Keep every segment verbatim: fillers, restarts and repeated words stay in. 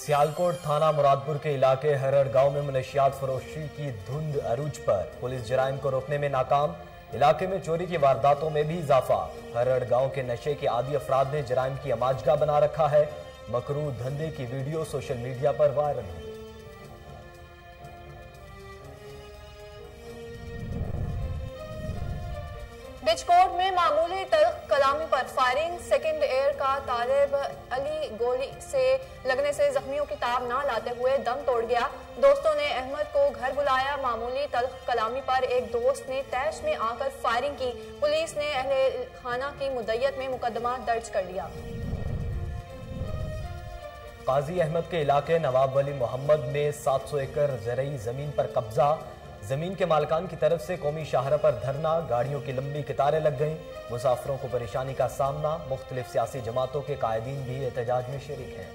سیالکوٹ تھانہ مرادپور کے علاقے ہرڑ گاؤں میں منشیات فروشی کی دھند عروج پر، پولیس جرائم کو روکنے میں ناکام، علاقے میں چوری کی وارداتوں میں بھی اضافہ۔ ہرڑ گاؤں کے نشے کے عادی افراد نے جرائم کی اماجگاہ بنا رکھا ہے۔ مکروہ دھندے کی ویڈیو سوشل میڈیا پر وائرل ہوئی۔ بچکوٹ میں معمولی تلخ کلامی پر فائرنگ، سیکنڈ ایئر کا طالب علی گولی سے لگنے سے زخمیوں کی تاب نہ لاتے ہوئے دم توڑ گیا۔ دوستوں نے احمد کو گھر بلایا، معمولی تلخ کلامی پر ایک دوست نے تیش میں آ کر فائرنگ کی۔ پولیس نے اہل خانہ کی مدعیت میں مقدمہ درج کر لیا۔ قاضی احمد کے علاقے نواب ولی محمد میں سات سو ایکڑ زرعی زمین پر قبضہ، زمین کے مالکان کی طرف سے قومی شاہراہ پر دھرنا، گاڑیوں کی لمبی قطاریں لگ گئیں، مسافروں کو پریشانی کا سامنا، مختلف سیاسی جماعتوں کے قائدین بھی احتجاج میں شریک ہیں۔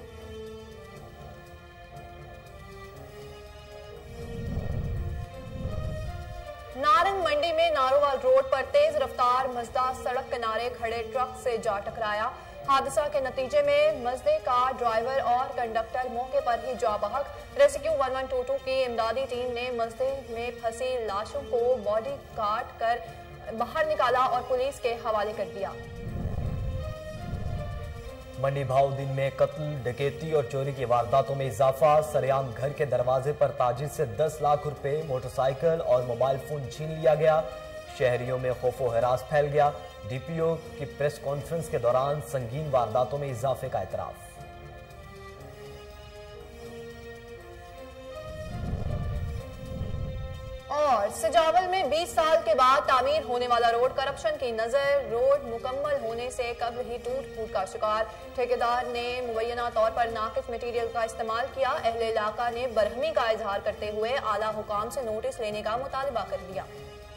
نارنگ منڈی میں نارووال روڈ پر تیز رفتار مزدہ سڑک کنارے کھڑے ٹرک سے جا ٹکرایا۔ حادثہ کے نتیجے میں مزدے کا ڈرائیور اور کنڈکٹر موقع پر ہی جاں بحق۔ Rescue one one two two کی امدادی ٹیم نے مزدے میں پھنسی لاشوں کو باڈی کاٹ کر باہر نکالا اور پولیس کے حوالے کر دیا۔ منڈی بھاؤ دن میں قتل، ڈکیتی اور چوری کی وارداتوں میں اضافہ، سریعام گھر کے دروازے پر تاجر سے دس لاکھ روپے، موٹر سائیکل اور موبائل فون چھین لیا گیا۔ شہریوں میں خوف و ہراس پھیل گیا۔ ڈی پی او کی پریس کانفرنس کے دوران سنگین وارداتوں میں اضافے کا اعتراف۔ اور سجاول میں بیس سال کے بعد تعمیر ہونے والا روڈ کرپشن کی نظر، روڈ مکمل ہونے سے قبل ہی ٹوٹ پھوٹ کا شکار، ٹھیکیدار نے مبینہ طور پر ناقص مٹیریل کا استعمال کیا۔ اہل علاقہ نے برہمی کا اظہار کرتے ہوئے اعلیٰ حکام سے نوٹس لینے کا مطالبہ کر دیا۔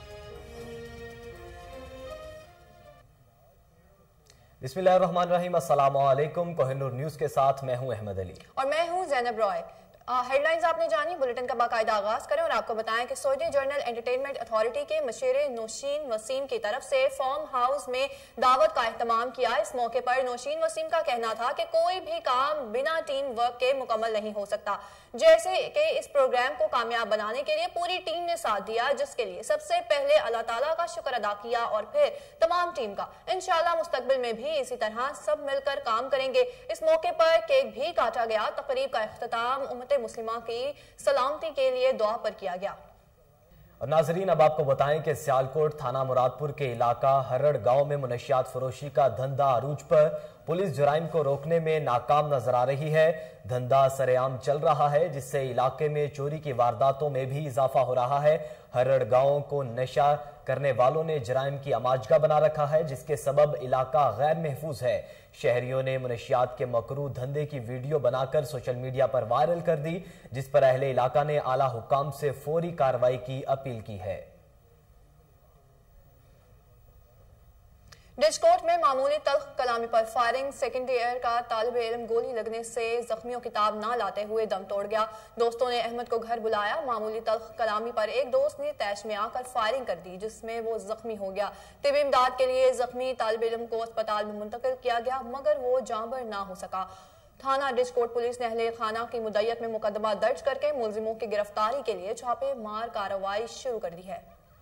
بسم اللہ الرحمن الرحیم، السلام علیکم۔ کوہ نور نیوز کے ساتھ میں ہوں احمد علی اور میں ہوں زینب رائے۔ ہیڈ لائنز آپ نے جانی، بلٹن کا باقاعدہ آغاز کریں اور آپ کو بتائیں کہ سعودی جرنل انٹرٹینمنٹ اتھارٹی کے مشیر نوشین وسیم کی طرف سے فارم ہاؤس میں دعوت کا اہتمام کیا۔ اس موقع پر نوشین وسیم کا کہنا تھا کہ کوئی بھی کام بنا ٹیم ورک کے مکمل نہیں ہو سکتا، جیسے کہ اس پروگرام کو کامیاب بنانے کے لیے پوری ٹیم نے ساتھ دیا، جس کے لیے سب سے پہلے اللہ تعالیٰ کا شکر ادا کیا اور پھر تمام ٹیم کا۔ انشاءاللہ مستقبل میں بھی اسی طرح سب مل کر کام کریں گے۔ اس موقع پر کیک بھی کاٹا گیا۔ تقریب کا اختتام امت مسلمہ کی سلامتی کے لیے دعا پر کیا گیا۔ اور ناظرین، اب آپ کو بتائیں کہ سیالکوٹ تھانہ مرادپور کے علاقہ ہرڑ گاؤں میں منشیات فروشی کا دھندا عروج پر، پولیس جرائم کو روکنے میں ناکام نظر آ رہی ہے۔ دھندا سرعام چل رہا ہے، جس سے علاقے میں چوری کی وارداتوں میں بھی اضافہ ہو رہا ہے۔ ہرڑ گاؤں کو نشہ کرنے والوں نے جرائم کی اماجگاہ بنا رکھا ہے، جس کے سبب علاقہ غیر محفوظ ہے۔ شہریوں نے منشیات کے مکروہ دھندے کی ویڈیو بنا کر سوشل میڈیا پر وائرل کر دی، جس پر اہل علاقہ نے اعلیٰ حکام سے فوری کارروائی کی اپیل کی ہے۔ ڈچکوٹ میں معمولی تلخ کلامی پر فائرنگ، سیکنڈ ایئر کا طالب علم گولی لگنے سے زخمیوں کی تاب نہ لاتے ہوئے دم توڑ گیا۔ دوستوں نے احمد کو گھر بلایا، معمولی تلخ کلامی پر ایک دوست نے تیش میں آ کر فائرنگ کر دی، جس میں وہ زخمی ہو گیا۔ طبی امداد کے لیے زخمی طالب علم کو اسپتال میں منتقل کیا گیا، مگر وہ جاں بحق نہ ہو سکا۔ تھانہ ڈچکوٹ پولیس نے اہل خانہ کی مدعیت میں مقدمہ درج کر کے ملزموں کی گرفتاری کے لیے چھاپے مار کارروائی شروع کر دی ہے۔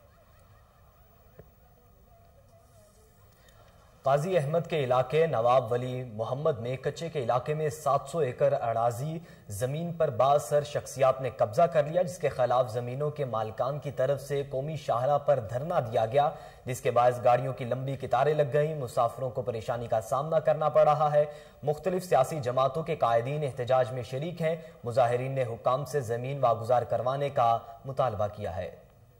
قاضی احمد کے علاقے نواب ولی محمد میں کچے کے علاقے میں سات سو ایکڑ اراضی زمین پر بااثر شخصیات نے قبضہ کر لیا، جس کے خلاف زمینوں کے مالکان کی طرف سے قومی شاہراہ پر دھرنا دیا گیا، جس کے باعث گاڑیوں کی لمبی قطاریں لگ گئیں، مسافروں کو پریشانی کا سامنا کرنا پڑ رہا ہے۔ مختلف سیاسی جماعتوں کے قائدین احتجاج میں شریک ہیں۔ مظاہرین نے حکام سے زمین واگزار کروانے کا مطالبہ کیا ہے۔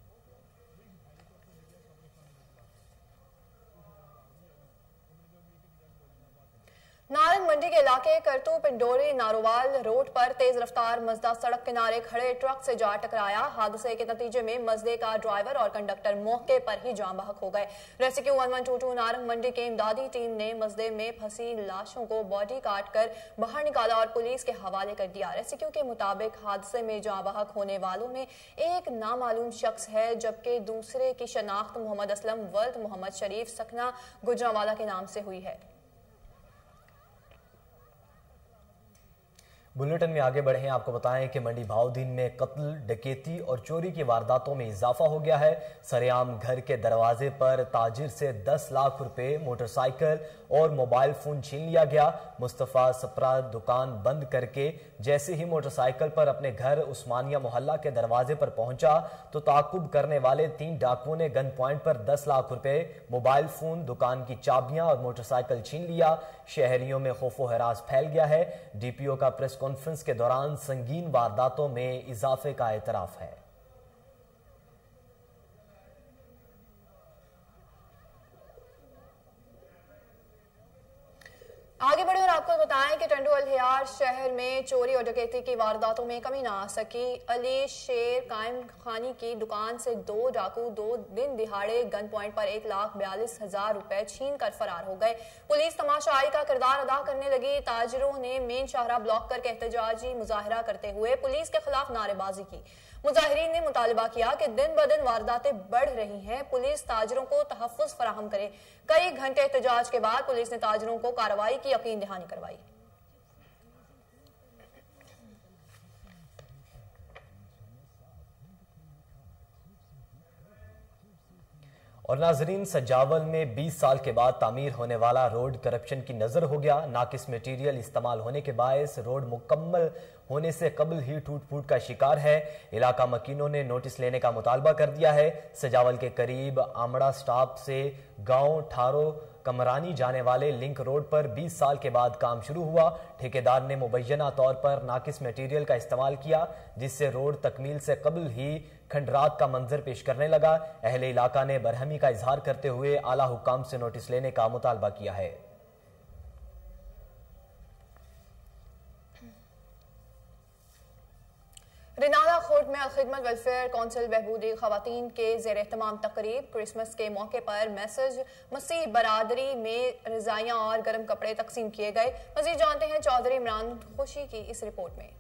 نارنگ منڈی کے علاقے کرتو پنڈوری نارووال روڈ پر تیز رفتار مزدہ سڑک کنارے کھڑے ٹرک سے جا ٹکرایا۔ حادثے کے نتیجے میں مزدے کا ڈرائیور اور کنڈکٹر موقع پر ہی جاں بحق ہو گئے۔ Rescue one one two two Narang Mandi کے امدادی ٹیم نے مزدے میں پھنسی لاشوں کو باڈی کاٹ کر باہر نکالا اور پولیس کے حوالے کر دیا۔ ریسکیو کے مطابق حادثے میں جاں بحق ہونے والوں میں ایک نامعلوم شخص ہے، جبکہ دوسرے کی شناخت محمد اسلم ولد محمد شریف سکنہ گجرانوالہ کے نام سے ہوئی ہے۔ बुलेटिन में आगे बढ़े, आपको बताएं कि मंडी भावदीन में कत्ल, डकैती और चोरी की वारदातों में इजाफा हो गया है। सरेआम घर के दरवाजे पर ताजिर से दस लाख रुपए, मोटरसाइकिल और मोबाइल फोन छीन लिया गया। मुस्तफा सप्रा दुकान बंद करके जैसे ही मोटरसाइकिल पर अपने घर उस्मानिया मोहल्ला के दरवाजे पर पहुंचा तो ताकुब करने वाले तीन डाकुओं ने गन पॉइंट पर दस लाख रुपए, मोबाइल फोन, दुकान की चाबियां और मोटरसाइकिल छीन लिया। शहरियों में खौफो हरास फैल गया है। डीपीओ का प्रेस कॉन्फ्रेंस के दौरान संगीन वारदातों में इजाफे का एतराफ है। आगे बढ़े और आपको बताएं कि टंडू अल-हियार शहर में चोरी और डकैती की वारदातों में कमी ना आ सकी। अली शेर कायम खानी की दुकान से दो डाकू दो दिन दिहाड़े गन पॉइंट पर एक लाख बयालीस हजार रुपए छीन कर फरार हो गए। पुलिस तमाशाई का किरदार अदा करने लगी। ताजिरों ने मेन शाहरा ब्लॉक कर एहतजाजी मुजाहरा करते हुए पुलिस के खिलाफ नारेबाजी की। मुजाहिरीन ने मुतालबा किया कि दिन ब दिन वारदातें बढ़ रही हैं, पुलिस ताजिरों को तहफ्फुज़ फराहम करे। कई घंटे एहतजाज के बाद पुलिस ने ताजिरों को कार्रवाई की यकीन दहानी करवाई। और नाजरीन, सजावल में बीस साल के बाद तामीर होने वाला रोड करप्शन की नजर हो गया। नाकिस मटेरियल इस्तेमाल होने के बायस रोड मुकम्मल होने से कबल ही टूट फूट का शिकार है। इलाका मकीनों ने नोटिस लेने का मुतालबा कर दिया है। सजावल के करीब आमड़ा स्टॉप से गांव ठारो कमरानी जाने वाले लिंक रोड पर बीस साल के बाद काम शुरू हुआ। ठेकेदार ने मुबैना तौर पर नाकिस मटेरियल का इस्तेमाल किया, जिससे रोड तकमील से कबल ही खंडरात का मंजर पेश करने लगा। अहले इलाका ने बरहमी का इजहार करते हुए आला हुकाम से नोटिस लेने का मुतालबा किया है। रिनाला खोट में अलखिदमत वेलफेयर काउंसिल बहबूदी खवातीन के जेर एहतमाम तकरीब। क्रिसमस के मौके पर मैसेज मसीह बरादरी में रजाइयां और गर्म कपड़े तकसीम किए गए। मजीद जानते हैं चौधरी इमरान खुशी की इस रिपोर्ट में।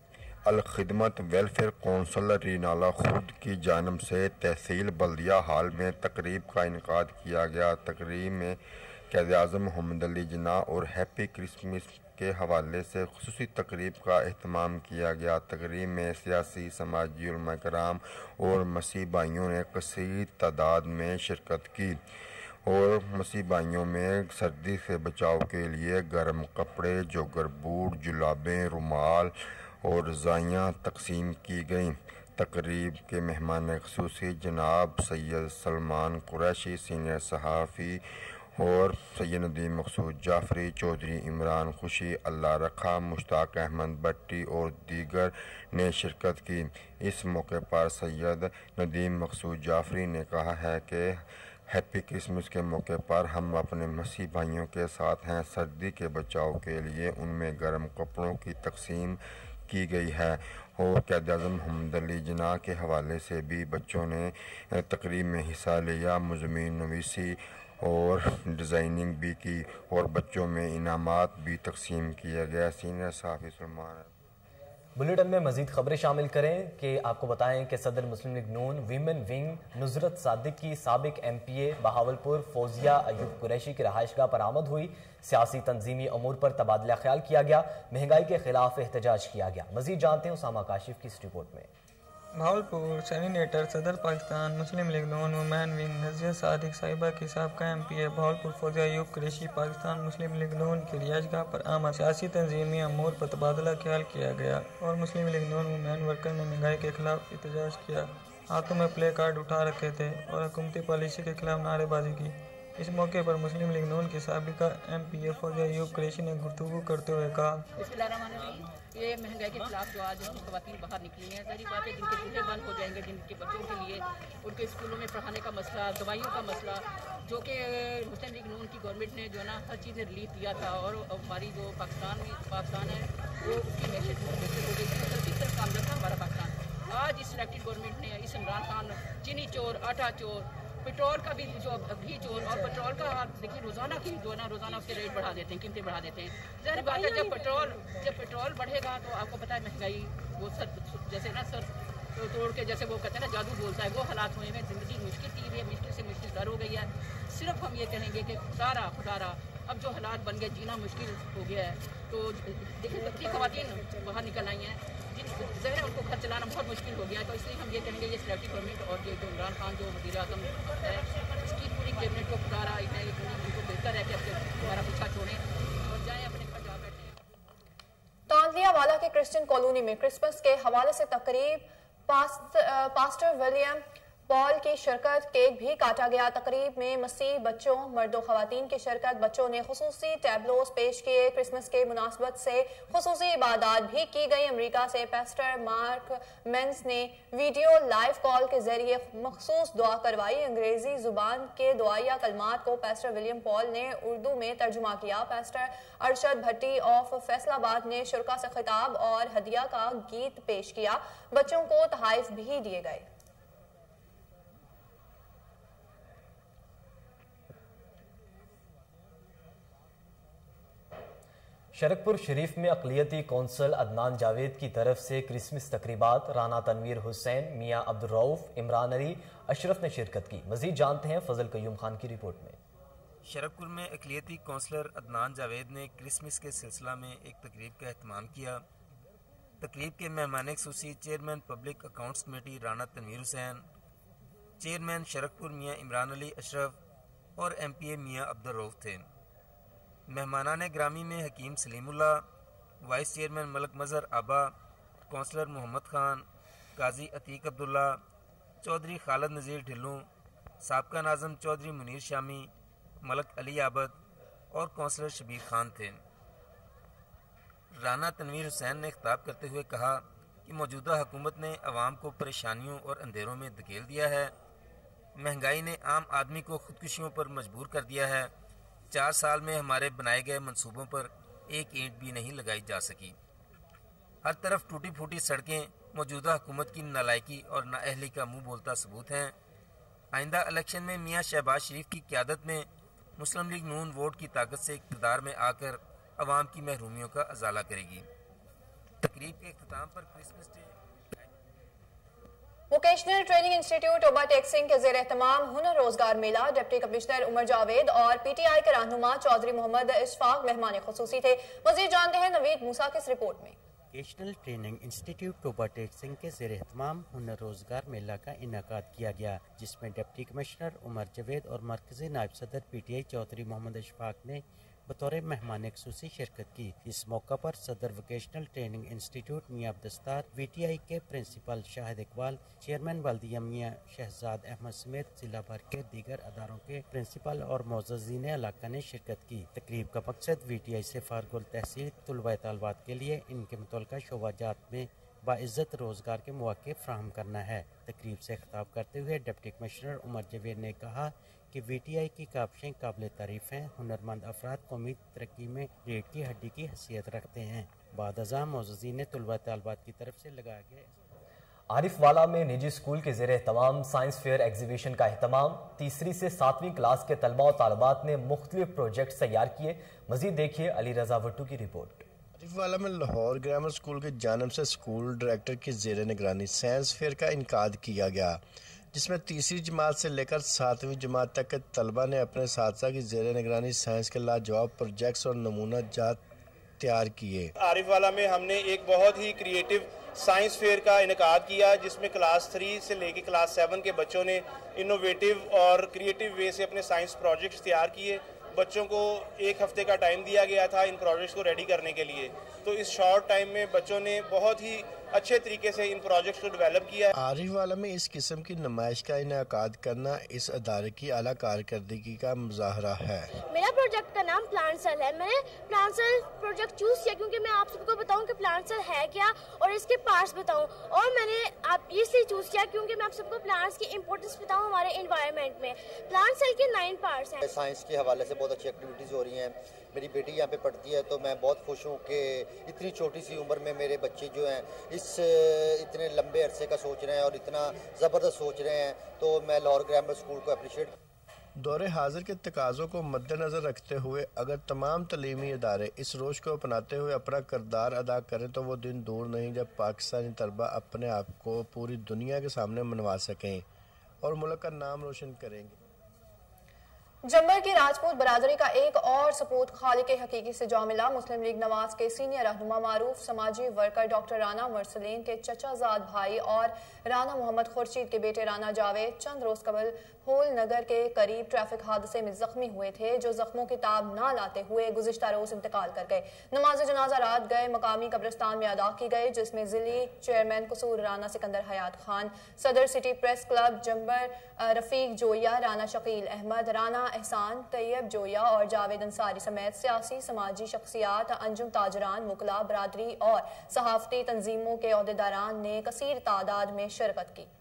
अलखिदमत वेलफेयर काउंसिल रिनाला खुर्द की जानब से तहसील बल्दिया हाल में तकरीब का इनकाद किया गया। तकरीब में क़ायद आज़म मोहम्मद अली जिन्ना और हैप्पी क्रिसमस के हवाले से खुसूसी तकरीब का अहतमाम किया गया। तकरीब में सियासी, समाजी उलमा कराम और मसीह भाइयों ने कसीर तादाद में शिरकत की और मसीह भाइयों में सर्दी से बचाव के लिए गर्म कपड़े, जोगर बूट, जुलाबें, रुमाल और रज़ाइयाँ तकसीम की गईं। तकरीब के मेहमान खुसूसी जनाब सैयद सलमान कुरैशी, सीनियर सहाफ़ी और सैयद नदीम मकसूद जाफरी, चौधरी इमरान खुशी, अल्लाह रखा, मुश्ताक अहमद भट्टी और दीगर ने शिरकत की। इस मौके पर सैयद नदीम मकसूद जाफरी ने कहा है कि हैप्पी क्रिसमस के मौके पर हम अपने मसीह भाइयों के साथ हैं। सर्दी के बचाव के लिए उनमें गर्म कपड़ों की तकसीम की गई है और क़ायद आज़म मोहम्मद अली जिन्ना के हवाले से भी बच्चों ने तकरीब में हिस्सा लिया। मुज़म्मिन नवीसी और डिज़ाइनिंग भी की और बच्चों में इनामात भी तकसीम किया गया। सीनियर सहाफ़ी सलमान। बुलेटिन में मजीद खबरें शामिल करें कि आपको बताएं कि सदर Muslim League Noon women wing Nusrat Sadiq की साबिक M P A Bahawalpur Fauzia Ayub Qureshi की रहायशगाह पर आमद हुई। सियासी तंजीमी अमूर पर तबादला ख्याल किया गया। महंगाई के खिलाफ एहतजाज किया गया। मजीद जानते हैं उसामा काशिफ की इस रिपोर्ट में। बहावलपुर सेनेटर सदर Pakistan Muslim League Noon women wing Nazir Sadiq साहिबा की साबका M P A Bahawalpur Fauzia Ayub Qureshi Pakistan Muslim League Noon की रिहायशगाह पर आमद। सियासी तंजीमी अमूर पर तबादला ख्याल किया गया और Muslim League Noon women worker ने महंगाई के खिलाफ एहतजाज किया। हाथों में प्ले कार्ड उठा रखे थे और हुकूमती पॉलिसी के खिलाफ नारेबाजी की। इस मौके पर मुस्लिम लीग नून के साबिका M P A Fauzia Ayub Qureshi ने गुफ्तगू करते हुए कहा, ये महंगाई के खिलाफ जो आज ख़वातीन बाहर निकली हैं, सारी बात है, जिनके चूल्हे बंद हो जाएंगे, जिनके बच्चों के लिए उनके स्कूलों में पढ़ाने का मसला, दवाइयों का मसला, जो कि मुस्लिम लीग नून की गवर्नमेंट ने जो है ना हर चीज़ में रिलीफ दिया था और हमारी जो पाकिस्तान में पाकिस्तान है वो उसकी मैशत बेहतर हो गई थी। तरक्की तरफ कामयाब था हमारा पाकिस्तान। आज इस इलेक्टेड गवर्नमेंट ने इस इमरान खान चीनी चोर, आटा चोर, पेट्रोल का भी जो घी चोर और पेट्रोल का आप देखिए रोज़ाना की जो है ना रोज़ाना उसके रेट बढ़ा देते हैं, कीमतें बढ़ा देते हैं। ज़ाहिर बात है जब पेट्रोल जब पेट्रोल बढ़ेगा तो आपको पता है महंगाई वो सर जैसे ना सर तो तोड़ के जैसे वो कहते हैं ना जादू बोलता है, वो हालात हुए हैं। ज़िंदगी मुश्किल की हुई है, मुश्किल से मुश्किल दर हो गई है। सिर्फ हम ये कहेंगे कि खुदारा खुदारा अब जो हालात बन गए, जीना मुश्किल हो गया है। तो देखिए कितनी खवातीन बाहर निकल आई हैं, जिन ज़ाहिर है उनको घर चलाना बहुत मुश्किल हो गया है। तो इसलिए हम ये कहेंगे ये सेलेक्टिव गवर्नमेंट और ये जो इमरान खान जो वज़ीर आज़म है, इसकी पूरी कैबिनेट को पुकारा है, इनको बेहतर है कि अब हमारा पीछा छोड़ें और जाएँ अपने घर जा बैठें। तांदलियावाला के क्रिश्चियन कॉलोनी में क्रिसमस के हवाले से तकरीब, पास्ट, पास्टर विलियम पॉल की शिरकत, केक भी काटा गया। तकरीब में मसीह बच्चों, मर्दों, खवातीन की शिरकत, बच्चों ने खुसूसी टैबलोस पेश किए। क्रिसमस के मुनासबत से खुसूसी इबादत भी की गई। अमेरिका से पास्टर मार्क मेंस ने वीडियो लाइव कॉल के जरिए मखसूस दुआ करवाई। अंग्रेजी जुबान के दुआया कलमात को पास्टर विलियम पॉल ने उर्दू में तर्जुमा किया। पास्टर अरशद भट्टी ऑफ फैसलाबाद ने शुरका से खिताब और हदिया का गीत पेश किया। बच्चों को तहाइफ भी दिए गए। शरकपुर शरीफ में अक़लियती कौंसल अदनान जावेद की तरफ से क्रिसमस तकरीबात, राना तनवीर हुसैन, मियाँ अब्दुर्रऊफ, इमरान अली, अशरफ ने शिरकत की। मजीद जानते हैं फजल कयूम खान की रिपोर्ट में। शरकपुर में अक़लियती कौंसलर अदनान जावेद ने क्रिसमस के सिलसिला में एक तकरीब का एहतमाम किया। तकरीब के मेहमान खुसूसी chairman public accounts committee Rana Tanveer Hussain, chairman Sharakpur Mian Imran Ali Ashraf और एम पी ए मियाँ अब्दुर्रऊफ थे। मेहमानाने ग्रामी में हकीम सलीमुल्ला, वाइस चेयरमैन मलक मज़हर आबा, कौंसलर मोहम्मद खान, काजी अतीक अब्दुल्ला, चौधरी खालिद नज़ीर ढिल्लू, साबका नाज़म चौधरी मुनीर शामी, मलक अली आबद और कौंसलर शबीर खान थे। राना तनवीर हुसैन ने खिताब करते हुए कहा कि मौजूदा हुकूमत ने अवाम को परेशानियों और अंधेरों में धकेल दिया है। महंगाई ने आम आदमी को खुदकुशियों पर मजबूर कर दिया है। चार साल में हमारे बनाए गए मंसूबों पर एक ईंट भी नहीं लगाई जा सकी। हर तरफ टूटी फूटी सड़कें मौजूदा हुकूमत की नालायकी और नाअहली का मुंह बोलता सबूत हैं। आइंदा इलेक्शन में मियाँ शहबाज शरीफ की क़यादत में मुस्लिम लीग नून वोट की ताकत से इक़्तिदार में आकर अवाम की महरूमियों का अजाला करेगी। तकरीब के इख्तिताम पर Christmas day vocational training institute Toba Tek Singh के जेर एहतमाम हुनर रोजगार मेला, डिप्टी कमिश्नर उमर जावेद और पी टी आई के रहनुमा चौधरी मोहम्मद इशफाक मेहमान खुसूसी थे। मज़ीद जानते हैं नवीद मूसा की इस रिपोर्ट में। Vocational training institute Toba Tek Singh के जेर एहतमाम हुनर रोजगार मेला का इनेकाद किया गया, जिसमें डिप्टी कमिश्नर उमर जावेद और मरकजी नायब सदर P T I Chaudhry Mohammad Ishfaq ने बतौर मेहमान खुसूसी शिरकत की। इस मौका पर सदर वोकेशनल ट्रेनिंग इंस्टीट्यूट मियाँ अब्दस्तार, वी टी आई के प्रिंसिपल शाहिद इकबाल, चेयरमैन बल्दिया मियाँ शहजाद अहमद समेत जिला भर के दीगर अदारों के प्रिंसिपल और मोअज़्ज़िज़ीन इलाका ने शिरकत की। तकरीब का मकसद वी टी आई से फारगुल तहसील तुलबा तालबात के लिए इनके मुतल्लिका शोबाजात में बाइज़्ज़त रोजगार के मौके फ्राहम करना है। तकरीब से खिताब करते हुए डिप्टी कमिश्नर उमर जावेद ने कहा कि वी टी आई की काबशें काबिल तारीफ हैं। हुनरमंद अफराद कौमी तरक्की में रीढ़ की हड्डी की हैसियत रखते हैं। बाद अज़ां मोअज़्ज़िज़ीन तुलबा तालबात की तरफ से लगाए गए आरिफवाला में निजी स्कूल के ज़ेरे एहतमाम साइंस फेयर एग्जीबिशन का एहतमाम, तीसरी से सातवीं क्लास के तलबा और तालबात ने मुख्तलिफ प्रोजेक्ट तैयार किए। मजीद देखिए अली रजा भट्टू की रिपोर्ट। आरिफवाला में लाहौर ग्रामर स्कूल की जानिब से स्कूल डायरेक्टर की ज़ेरे निगरानी साइंस फेयर का इनकाद किया गया, जिसमें तीसरी जमात से लेकर सातवीं जमात तक के तलबा ने अपने साथी की ज़ेरे निगरानी साइंस के लाजवाब प्रोजेक्ट्स और नमूना जात तैयार किए। आरिफवाला में हमने एक बहुत ही क्रिएटिव साइंस फेयर का इनकाद किया, जिसमें क्लास थ्री से लेकर क्लास सेवन के बच्चों ने इनोवेटिव और क्रिएटिव वे से अपने साइंस प्रोजेक्ट्स तैयार किए। बच्चों को एक हफ्ते का टाइम दिया गया था इन प्रोजेक्ट्स को रेडी करने के लिए, तो इस शॉर्ट टाइम में बच्चों ने बहुत ही अच्छे तरीके से इन प्रोजेक्ट्स को डेवलप किया। आरिफवाला में इस किस्म की नुमाइश का इनेकाद करना इस अदारे की आला कारकर्दगी का मुजाहरा है। मेरा प्रोजेक्ट का नाम प्लांट सेल है। मैंने प्लांट सेल प्रोजेक्ट चूज किया क्योंकि मैं आप सबको बताऊं कि प्लांट सेल है क्या और इसके पार्ट्स बताऊं, और मैंने आप इसलिए चूज किया क्योंकि मैं आप सबको प्लांट्स की इंपॉर्टेंस बताऊं हमारे एनवायरनमेंट में। प्लांट सेल के नाइन पार्ट्स हैं। साइंस के हवाले से बहुत अच्छी एक्टिविटीज़ हो रही हैं। मेरी बेटी यहाँ पे पढ़ती है, तो मैं बहुत खुश हूँ कि इतनी छोटी सी उम्र में मेरे बच्चे जो हैं इस इतने लंबे अरसे का सोच रहे हैं और इतना ज़बरदस्त सोच रहे हैं, तो मैं लाहौर ग्रामर स्कूल को अप्रिशिएट। दौरे हाजिर के तकाज़ों को मद्देनज़र रखते हुए अगर तमाम तलीमी इदारे इस रोश को अपनाते हुए अपना किरदार अदा करें तो वो दिन दूर नहीं जब पाकिस्तानी तलबा अपने आप को पूरी दुनिया के सामने मनवा सकें और मुल्क का नाम रोशन करेंगे। जम्बर की राजपूत बरादरी का एक और सपूत खालिक हकीकी से जा मिला। मुस्लिम लीग नवाज के सीनियर रहनुमा मारूफ समाजी वर्कर डॉक्टर राना मुरसलीन के चचाजाद भाई और राना मोहम्मद खुर्शीद के बेटे राना जावेद चंद रोज कबल होल नगर के करीब ट्रैफिक हादसे में जख्मी हुए थे, जो जख्मों की ताब न लाते हुए गुज़िश्ता रोज इंतकाल कर गए। नमाज जनाजा रात गए मकामी कब्रिस्तान में अदा की गई, जिसमें जिली चेयरमैन कसूर राना सिकंदर हयात खान, सदर city press club Jambar Rafiq Joya, Rana Shakeel Ahmed, Rana Ehsan Tayyab Zoya और जावेद अंसारी समेत सियासी समाजी शख्सियात, अंजुम ताजरान, मुकला बरादरी और सहाफती तंजीमों के अहदेदारान ने कसीर तादाद में शिरकत की।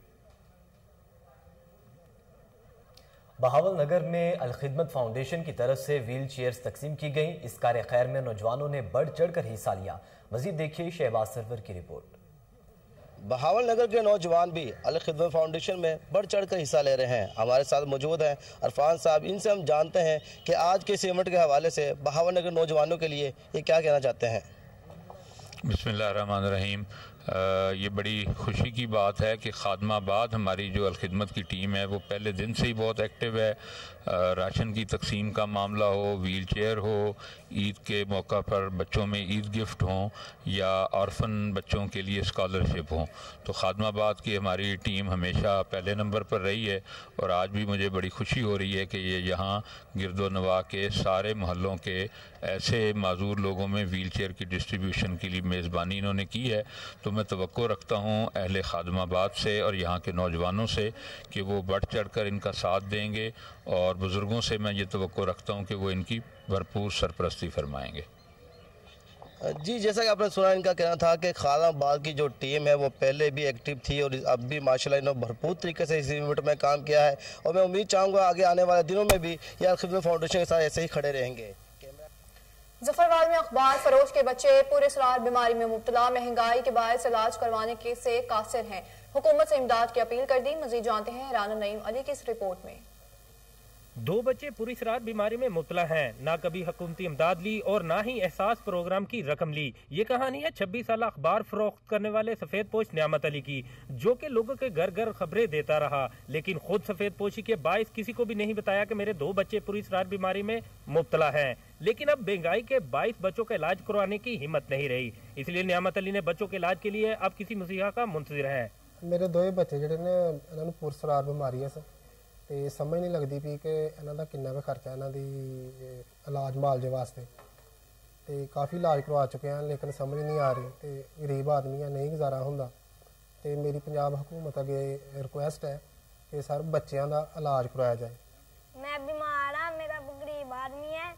बहावल नगर में अलखिदमत फाउंडेशन की तरफ से व्हील चेयर्स तकसीम की गई। इस कार्य खैर में नौजवानों ने बढ़ चढ़ कर हिस्सा लिया। मजीद देखिए शहबाज सरवर की रिपोर्ट। बहावल नगर के नौजवान भी अलखिदमत फाउंडेशन में बढ़ चढ़ कर हिस्सा ले रहे हैं। हमारे साथ मौजूद हैं अरफान साहब, इनसे हम जानते हैं कि आज के इस इवेंट के हवाले से बहावल नगर नौजवानों के लिए ये क्या कहना चाहते हैं। बिस्मिल्लाहिर्रहमानिर्रहीम। ये बड़ी खुशी की बात है कि खादमाबाद हमारी जो अलखिदमत की टीम है वो पहले दिन से ही बहुत एक्टिव है। राशन की तकसीम का मामला हो, व्हील चेयर हो, ईद के मौका पर बच्चों में ईद गिफ्ट हों या ऑर्फन बच्चों के लिए स्कॉलरशिप हों, तो खादमाबाद की हमारी टीम हमेशा पहले नंबर पर रही है। और आज भी मुझे बड़ी खुशी हो रही है कि ये यहाँ गिरदो नवा के सारे मोहल्लों के ऐसे माजूर लोगों में व्हील चेयर की डिस्ट्रीब्यूशन के लिए मेज़बानी इन्होंने की है। तो मैं तवक्को रखता हूँ अहले खादमाबाद से और यहाँ के नौजवानों से कि वो बढ़ चढ़ कर इनका साथ देंगे, और बुज़ुर्गों से मैं ये तवक्को रखता हूँ कि वो इनकी भरपूर सरपरस्ती फरमाएंगे। जी, जैसा कि आपने सुना, इनका कहना था कि खादमाबाद की जो टीम है वो पहले भी एक्टिव थी और अब भी माशाल्लाह इन्होंने भरपूर तरीके से इस इवेंट में काम किया है। और मैं उम्मीद चाहूँगा आगे आने वाले दिनों में भी ये अलखिदमत फाउंडेशन के साथ ऐसे ही खड़े रहेंगे। जफरवाल में अखबार फरोश के बच्चे पुरअसरार बीमारी में मुब्तला, महंगाई के बायस इलाज करवाने के से कासिर हैं। हुकूमत से इमदाद की अपील कर दी। मजीद जानते हैं राना नईम अली की इस रिपोर्ट में। दो बच्चे पुरअसरार बीमारी में मुब्तला हैं, ना कभी हुकूमती इमदाद ली और ना ही एहसास प्रोग्राम की रकम ली। ये कहानी है छब्बीस साल अखबार फरोख्त करने वाले सफेद पोश नियामत अली की, जो कि लोगों के घर घर खबरें देता रहा, लेकिन खुद सफेद पोशी के बायस किसी को भी नहीं बताया कि मेरे दो बच्चे पुरअसरार बीमारी में मुब्तला हैं। लेकिन अब महंगाई के बाईस बच्चों का इलाज करवाने की हिम्मत नहीं रही, इसलिए नियामत अली ने बच्चों के इलाज के लिए अब किसी मुसीहा का मुंतजिर है। मेरे दो बच्चे ਜਿਹੜੇ ਨੇ ਇਹਨਾਂ ਨੂੰ ਪੁਰਅਸਰਾਰ ਬਿਮਾਰੀ ਹੈ ਤੇ ਸਮਝ ਨਹੀਂ ਲੱਗਦੀ ਵੀ ਕਿ ਇਹਨਾਂ ਦਾ ਕਿੰਨਾ ਕੁ ਖਰਚਾ ਇਹਨਾਂ ਦੀ ਇਲਾਜ ਮੁਆਵਜ਼ੇ ਵਾਸਤੇ ਤੇ ਕਾਫੀ ਇਲਾਜ ਕਰਵਾ ਚੁੱਕੇ ਹਾਂ, ਲੇਕਿਨ ਸਮਝ ਨਹੀਂ ਆ ਰਹੀ ਤੇ ਗਰੀਬ ਆਦਮੀ ਆ, ਨਹੀਂ ਗੁਜ਼ਾਰਾ ਹੁੰਦਾ। ਤੇ ਮੇਰੀ ਪੰਜਾਬ ਹਕੂਮਤ ਅੱਗੇ ਰਿਕੁਐਸਟ ਹੈ ਕਿ ਸਰ ਬੱਚਿਆਂ ਦਾ ਇਲਾਜ ਕਰਵਾਇਆ ਜਾਏ। मैं बीमार हाँ, मेरा गरीब आदमी है,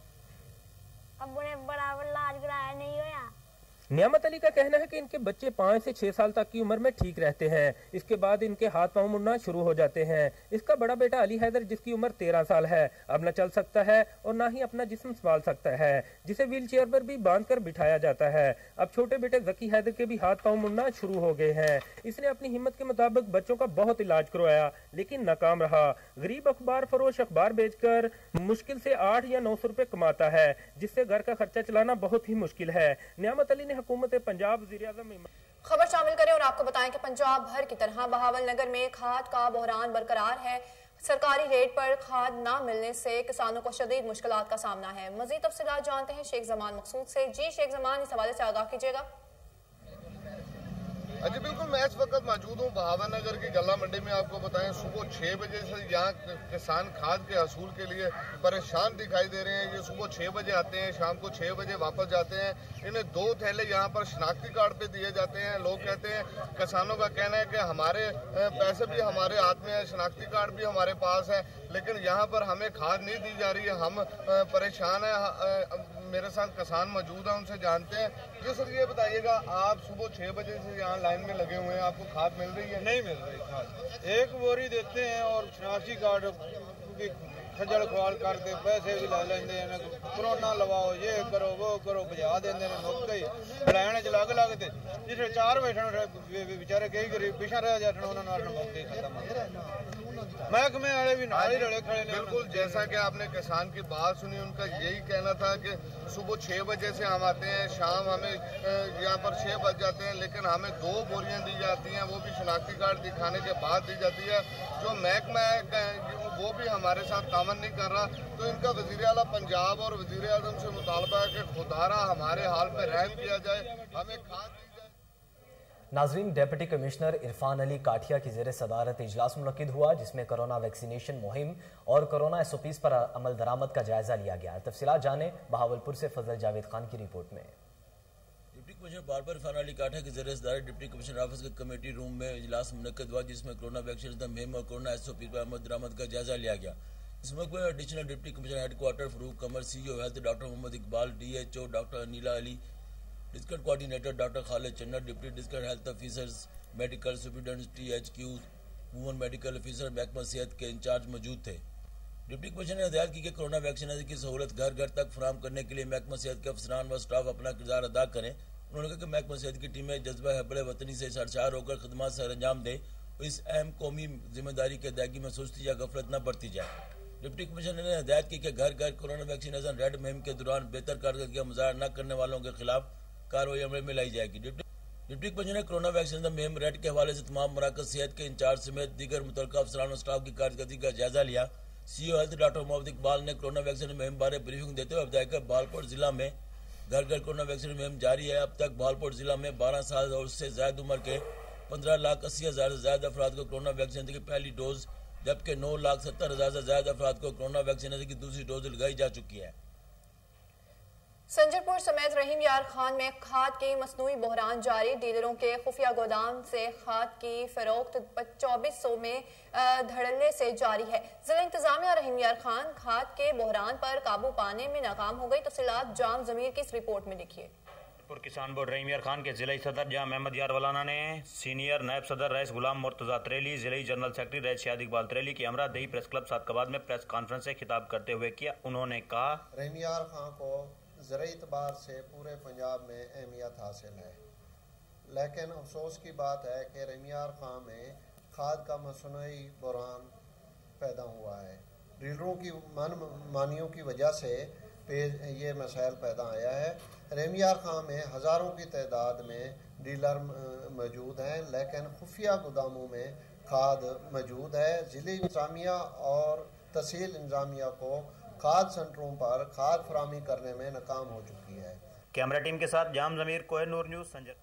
अब उन्हें बड़ा इलाज कराया नहीं होया। नियामत अली का कहना है कि इनके बच्चे पाँच से छह साल तक की उम्र में ठीक रहते हैं, इसके बाद इनके हाथ पांव मुड़ना शुरू हो जाते हैं। इसका बड़ा बेटा अली हैदर, जिसकी उम्र तेरह साल है, अब न चल सकता है और न ही अपना जिस्म संभाल सकता है, जिसे व्हील चेयर पर भी बांध कर बिठाया जाता है। अब छोटे बेटे जकी हैदर के भी हाथ पांव मुड़ना शुरू हो गए हैं। इसने अपनी हिम्मत के मुताबिक बच्चों का बहुत इलाज करवाया, लेकिन नाकाम रहा। गरीब अखबार फरोश अखबार बेचकर मुश्किल से आठ या नौ सौ रुपए कमाता है, जिससे घर का खर्चा चलाना बहुत ही मुश्किल है। नियामत अली ने हुकूमत पंजाब वज़ीर-ए-आज़म खबर शामिल करें और आपको बताएं कि पंजाब भर की तरह बहावल नगर में खाद का बहरान बरकरार है। सरकारी रेट पर खाद ना मिलने से किसानों को शदीद मुश्किलात का सामना है। मजीद तफसीलात जानते हैं शेख जमान मकसूद से। जी शेख जमान, इस हवाले से आगाह कीजिएगा। जी बिल्कुल, मैं इस वक्त मौजूद हूँ बहावल नगर की गल्ला मंडी में। आपको बताएं सुबह छः बजे से यहाँ किसान खाद के हसूल के लिए परेशान दिखाई दे रहे हैं। ये सुबह छः बजे आते हैं, शाम को छः बजे वापस जाते हैं। इन्हें दो थैले यहाँ पर शनाख्ती कार्ड पे दिए जाते हैं। लोग कहते हैं, किसानों का कहना है कि हमारे पैसे भी हमारे हाथ में है, शनाख्ती कार्ड भी हमारे पास है, लेकिन यहाँ पर हमें खाद नहीं दी जा रही है। हम परेशान हैं। मेरे साथ किसान मौजूद हैं, उनसे जानते हैं। जी सर, ये बताइएगा, आप सुबह छः बजे से यहाँ लाइन में लगे हुए हैं, आपको खाद मिल रही है? नहीं मिल रही खाद। एक बोरी देते हैं और शनाख्ती कार्ड की खजल खुआल करके पैसे भी ला लेंगे, कोरोना लवाओ, ये करो वो करो, बजा देंगे नुक्के ही लैन च लग लग ते जिसमें चार बैठन बेचारे कई गरीब पिछा रह जाते उन्होंने मौके खत्म। महकमे वाले भी नाल ही रले खड़े ने। बिल्कुल, जैसा कि आपने किसान की बात सुनी, उनका यही कहना था कि सुबह छः बजे से हम आते हैं, शाम हमें यहाँ पर छः बज जाते हैं, लेकिन हमें दो बोरियां दी जाती हैं, वो भी शनाख्ती कार्ड दिखाने के बाद दी जाती है। जो महकमा है वो भी हमारे साथ तामन अमन नहीं कर रहा, तो इनका वज़ीर आला पंजाब और वज़ीर आज़म से मुतालबा है कि खुदारा हमारे हाल पे रहम किया जाए, हमें खाद दी जाए। नाजरीन, डिप्टी कमिश्नर इरफान अली काठिया की ज़ेर सदारत इजलास मुनक्किद हुआ, जिसमें कोरोना वैक्सीनेशन मुहिम और कोरोना एस ओ पीज़ पर अमल दरामद का जायजा लिया गया। तफसीलात जाने बहावलपुर से फजल जावेद खान की रिपोर्ट में। डिप्टी कमिश्नर बार बार इरफान अली काठिया की ज़ेर सदारत डिप्टी कमिश्नर ऑफिस के कमेटी रूम में इजलास मुनक्किद हुआ, जिसमें कोरोना वैक्सीनेशन मुहिम और कोरोना एस ओ पी पर अमल दरामद का जायजा लिया गया। इस मौके पर additional deputy commissioner headquarter Farooq Qamar, C O health doctor Mohammad Iqbal, D H O doctor Aneela Ali, district coordinator doctor Khalid Channa, deputy district health officers, medical superintendent T H Q, woman medical officer महकमा सेहत के इंचार्ज मौजूद थे। डिप्टी कमिश्नर ने हिदायत की कि कोरोना वैक्सीनेशन की सहूलत घर घर तक फराहम करने के लिए महकमा सेहत के अफसरान व स्टाफ अपना किरदार अदा करें। उन्होंने कहा कि महकमा सेहत की टीमें जज्बा हब्बल वतनी से सरशार होकर खदमात से अंजाम दें और इस अहम कौमी जिम्मेदारी की अदायगी में सुस्ती या गफलत न बरती जाए। डिप्टी कमिश्नर ने हिदायत की कि घर घर कोरोना वैक्सीनेशन रेड मुहिम के दौरान बेहतर कारकर्दगी का मुजाहरा न करने वालों के खिलाफ कार्रवाई अमल में लाई जाएगी। डिप्टी कमिश्नर ने कोरोना वैक्सीनेशन मुहिम रेड के हवाले से तमाम मराकज सेहत के इंचार्ज समेत दीगर मुतल्लिका अफसरान और स्टाफ की कारकर्दगी का जायजा लिया। C O health doctor Mohammad Iqbal ने कोरोना वैक्सीनेशन मुहिम बारे ब्रीफिंग देते हुए बताया कि बहावलपुर जिला में घर घर कोरोना वैक्सीनेशन मुहिम जारी है। अब तक बहावलपुर जिला में बारह साल और उससे ज्यादा उम्र के पंद्रह लाख अस्सी हजार से ज्यादा अफराद को कोरोना वैक्सीनेशन की पहली डोज, जबकि नौ लाख सत्तर हजार से ज्यादा अफराद को कोरोना वैक्सीनेशन की दूसरी डोज लगाई जा चुकी है। संजरपुर समेत रहीम यार खान में खाद की मसनूई बहरान जारी, डीलरों के खुफिया गोदाम से खाद की फरोख्त चौबीस सौ में धड़ल्ले से जारी है। जिला इंतजामिया रहीम यार खान खाद के बहरान पर काबू पाने में नाकाम हो गई। तफसीलात जाम जमीर की इस रिपोर्ट में देखिए। किसान बोर्ड रहीम यार खान के जिला सदर जाम अहमद यार वलाना ने सीनियर नायब सदर रईस गुलाम मुर्तजा त्रेली, जिला जनरल सेक्रेटरी रईस शाद इकबाल त्रेली की हमरा दही प्रेस क्लब सादकाबाद में प्रेस कॉन्फ्रेंस से खिताब करते हुए किया। उन्होंने कहा, रहीम यार खान को ज़राई एतबार से पूरे पंजाब में अहमियत हासिल है, लेकिन अफसोस की बात है कि रहीम यार खान में खाद का मसनूई बहरान पैदा हुआ है। डीलरों की मन मानियों की वजह से ये मसाइल पैदा आया है। रहीम यार खान में हज़ारों की तादाद में डीलर मौजूद हैं, लेकिन खुफिया गोदामों में खाद मौजूद है। ज़िला इंतजामिया और तहसील इंतजामिया को खाद सेंटरों पर खाद फराहमी करने में नाकाम हो चुकी है। कैमरा टीम के साथ जाम जमीर, कोहिनूर न्यूज़, संजय।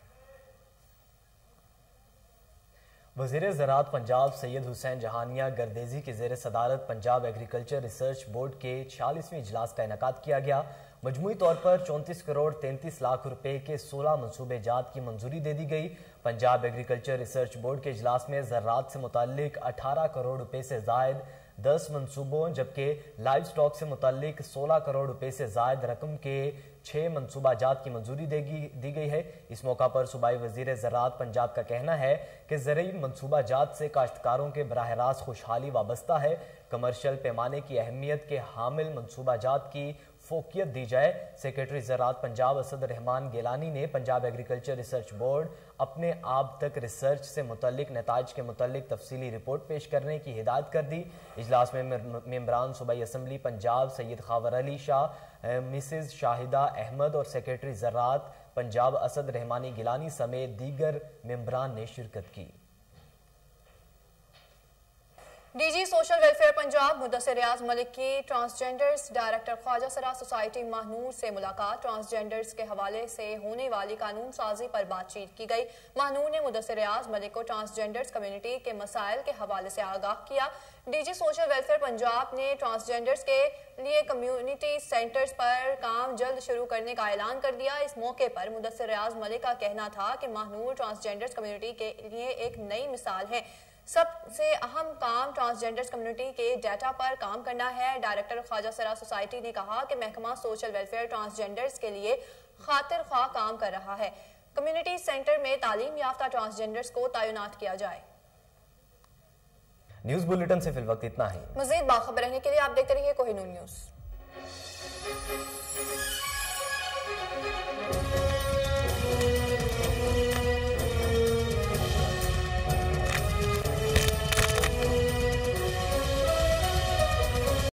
वज़ीर ज़राअत पंजाब सैयद हुसैन जहानिया गर्देजी की ज़ेर सदारत पंजाब एग्रीकल्चर रिसर्च बोर्ड के छियालीसवें इजलास का इनेकाद किया गया। मजमूई तौर पर चौंतीस करोड़ तैंतीस लाख रुपए के सोलह मनसूबे जात की मंजूरी दे दी गई। पंजाब एग्रीकल्चर रिसर्च बोर्ड के इजलास में ज़राअत से मुताल्लिक अठारह करोड़ रुपए से जायद दस मनसूबों, जबकि लाइव स्टॉक से मुताल्लिक सोलह करोड़ रुपए से जायद रकम के छः मनसूबा जात की मंजूरी दी गई है। इस मौका पर सूबाई वज़ीर ज़राअत पंजाब का कहना है कि ज़रूरी मनसूबा जात से काश्तकारों के बराह रास्त खुशहाली वाबस्ता है। कमर्शियल पैमाने की अहमियत के हामिल मनसूबा जात की फोकियत दी जाए। सेक्रेटरी ज़राअत पंजाब असद रहमान गिलानी ने पंजाब एग्रीकल्चर रिसर्च बोर्ड अपने आप तक रिसर्च से मुतल्लिक नताइज के मुतल्लिक तफसीली रिपोर्ट पेश करने की हिदायत कर दी। इजलास में मेंबरान सूबाई असम्बली पंजाब सैयद खावर अली शाह, मिसेज शाहिदा अहमद और सेक्रेटरी ज़राअत पंजाब असद रहमानी गिलानी समेत दीगर मेंबरान ने शिरकत की। DG social welfare Punjab Mudassir Riaz Malik की ट्रांसजेंडर्स डायरेक्टर ख्वाजा सरा सोसाइटी महानूर से मुलाकात। ट्रांसजेंडर्स के हवाले से होने वाली कानून साजी पर बातचीत की गई। महानूर ने मुदस्सिर रियाज मलिक को ट्रांसजेंडर्स कम्युनिटी के मसाइल के हवाले से आगाह किया। डीजी सोशल वेलफेयर पंजाब ने ट्रांसजेंडर्स के लिए कम्युनिटी सेंटर्स पर काम जल्द शुरू करने का ऐलान कर दिया। इस मौके पर मुदस्सिर रियाज मलिक का कहना था कि महानूर ट्रांसजेंडर्स कम्युनिटी के लिए एक नई मिसाल है। सबसे अहम काम ट्रांसजेंडर्स कम्युनिटी के डाटा पर काम करना है। डायरेक्टर ख्वाजा सरा सोसाइटी ने कहा कि महकमा सोशल वेलफेयर ट्रांसजेंडर्स के लिए खातिर ख्वाह काम कर रहा है। कम्युनिटी सेंटर में तालीम याफ्ता ट्रांसजेंडर्स को तैनात किया जाए। न्यूज़ बुलेटिन से फिल वक्त इतना ही। मज़ीद बाखबर रहने के लिए आप देखते रहिए कोहिनूर न्यूज़।